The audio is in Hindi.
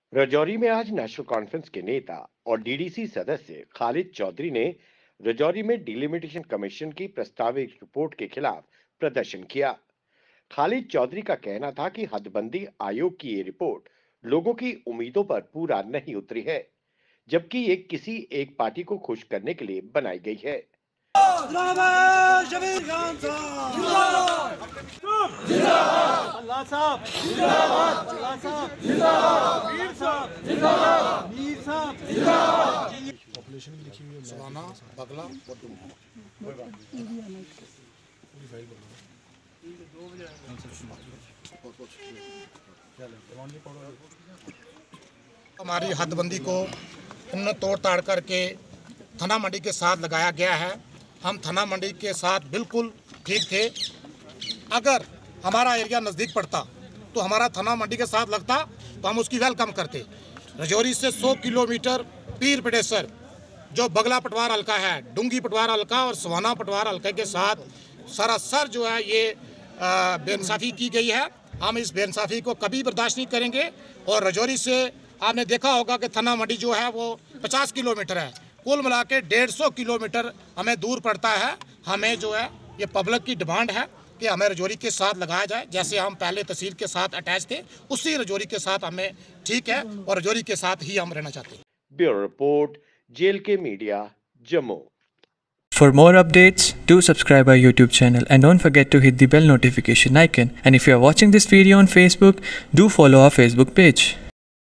राजौरी में आज नेशनल कॉन्फ्रेंस के नेता और डीडीसी सदस्य खालिद चौधरी ने राजौरी में डिलिमिटेशन कमीशन की प्रस्तावित रिपोर्ट के खिलाफ प्रदर्शन किया। खालिद चौधरी का कहना था कि हदबंदी आयोग की ये रिपोर्ट लोगों की उम्मीदों पर पूरा नहीं उतरी है, जबकि ये किसी एक पार्टी को खुश करने के लिए बनाई गई है। हमारी हदबंदी को इन्होंने तोड़ ताड़ करके थाना मंडी के साथ लगाया गया है। हम थाना मंडी के साथ बिल्कुल ठीक थे। अगर हमारा एरिया नज़दीक पड़ता तो हमारा थाना मंडी के साथ लगता तो हम उसकी वेलकम करते। राजौरी से 100 किलोमीटर पीर पटेसर जो बगला पटवार हल्का है, डूंगी पटवार हल्का और सवाना पटवार हल्के के साथ सरासर जो है ये बेइंसाफ़ी की गई है। हम इस बेइंसाफ़ी को कभी बर्दाश्त नहीं करेंगे। और राजौरी से आपने देखा होगा कि थाना मंडी जो है वो 50 किलोमीटर है, कुल मिला के 150 किलोमीटर हमें दूर पड़ता है। हमें जो है ये पब्लिक की डिमांड है कि हमें राजौरी के साथ लगाया जाए। जैसे हम पहले तहसील के साथ अटैच थे, उसी राजौरी के साथ हमें ठीक है और राजौरी के साथ ही हम रहना चाहते हैं। ब्यूरो रिपोर्ट, जेल के media, Jammu. For more updates, do subscribe our YouTube channel and don't forget to hit the bell notification icon. And if you are watching this video on Facebook, do follow our Facebook page.